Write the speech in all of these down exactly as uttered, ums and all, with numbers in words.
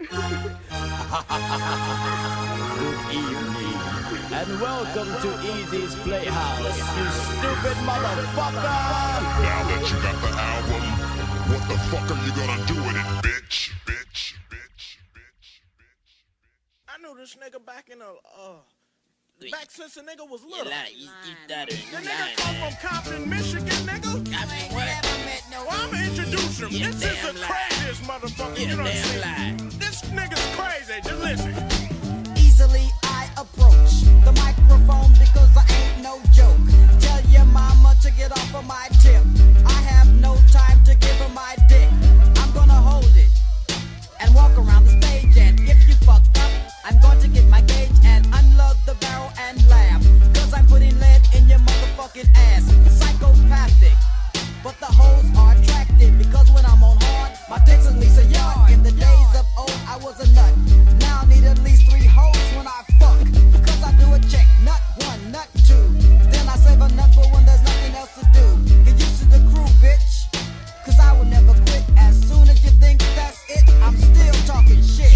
Good evening, and welcome to Easy's Playhouse, you stupid motherfucker! Now that you got the album, what the fuck are you gonna do with it, bitch? Bitch, bitch, bitch, bitch. I knew this nigga back in the, uh, back since the nigga was little. You lie, you, you stutter, you The nigga lying, come man. from Compton, Michigan, nigga. I mean, never met no. Well, I'ma introduce him. You This is damn the lie. craziest motherfucker You you done damn seen. lie. This nigga's crazy. Just listen. Easily I approach the microphone because I ain't no joke. Tell your mama to get off of my tip. I have no time to give her my dick. I'm gonna hold it and walk around the stage, and if you fuck up, I'm going to get my gauge and unload the barrel and laugh. Cause I'm putting lead in your motherfucking ass. Psychopathic, but the hoes are attractive because when I'm on hard, my dick's at least a yard. In the days of old, I was a nut. Now I need at least three hoes when I fuck. Cause I do a check, nut one, nut two. Then I save a nut for when there's nothing else to do. Get used to the crew, bitch. Cause I will never quit. As soon as you think that's it, I'm still talking shit.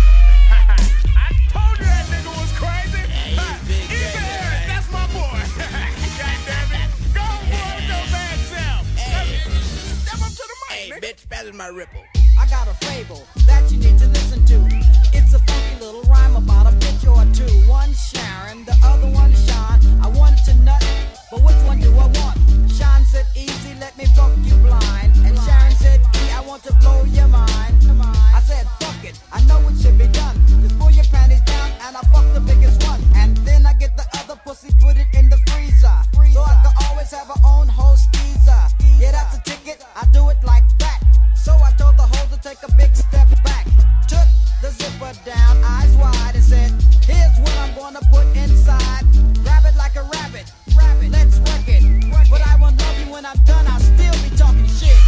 I told you that nigga was crazy. Yeah, Uh, he's big Easy crazy, Eric, man. that's my boy. God damn it. Go boy with your bad self. Hey. Step up to the mic, Hey, nigga. bitch, pass my ripple. I got a fable that you need to listen to. It's a funky little rhyme about a bitch or two. One Sharon, the other one Sean. I wanted to nut, but which one do I want? Sean said easy, let me fuck you blind. And Sharon said E, I want to blow your mind. I said fuck it, I know it should be done. Just pull your panties down and I fuck the biggest one. And then I get the other pussy, put it in the freezer. So I can always have her own host teaser. Yeah, that's a ticket, I do it like that. So I told the hoe to take a big step back. Took the zipper down, eyes wide, and said, here's what I'm gonna put inside. Grab it like a rabbit, rabbit, let's wreck it. But I won't love you when I'm done, I'll still be talking shit.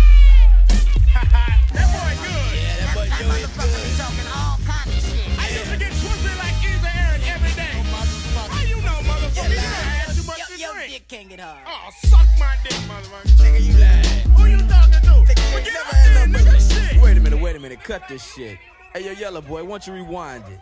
That boy good. Yeah, that boy That Joey is motherfucker be good. talking all kind of shit. I used to get pussy like Easy Eric every day. How you know, motherfucker? You done had too much to Your drink. dick can't get hard. Oh, suck my dick, motherfucker. Nigga, you lying. Who you talking to? But You get never up had there, no nigga. pussy. Shit. Wait a minute, wait a minute, cut this shit. Hey, yo, Yellow Boy, why don't you rewind it?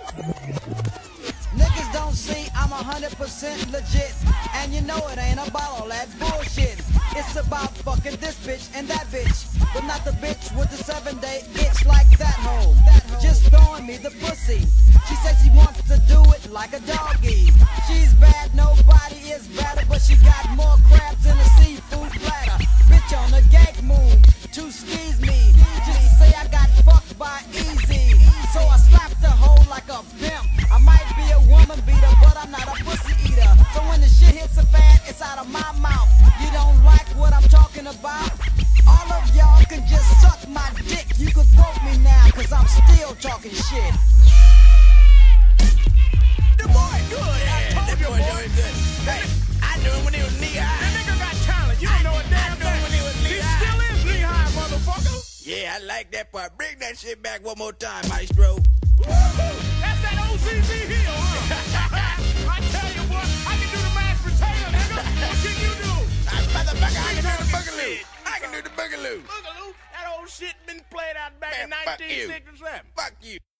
Niggas don't see I'm a hundred percent legit. And you know it ain't about all that bullshit. It's about fucking this bitch and that bitch. But not the bitch with the seven day itch like that hoe. Just throwing me the pussy. She says she wants to do it like a doggy. She's bad, nobody is better. But she got more crabs in a seafood platter. Bitch on a gag move to squeeze me. Just to say I got fucked by Easy. So I slapped the hoe like a pimp. I might be a woman beater, but I'm not a pussy eater. So when the shit hits a fan, it's out of my mouth. You don't like what I'm talking about? All of y'all can just suck my dick. You can quote me now, cause I'm still talking shit. The boy good. I Yeah, told that you, boy boy. Joey good. Hey, I knew him when he was knee That high. nigga got talent. You don't know a damn I knew him thing. when he was He knee high. still is knee high, motherfucker. Yeah, I like that part. Bring that shit back one more time, Maestro. Woo-hoo. That's that O C Z Hill, huh? I tell you what, I can do the mashed potato, nigga. What can you do? I, motherfucker, I can do the talking boogaloo. shit. I can do the boogaloo. Boogaloo, that old shit been played out back Man, in fuck nineteen you. sixty-seven. Fuck you.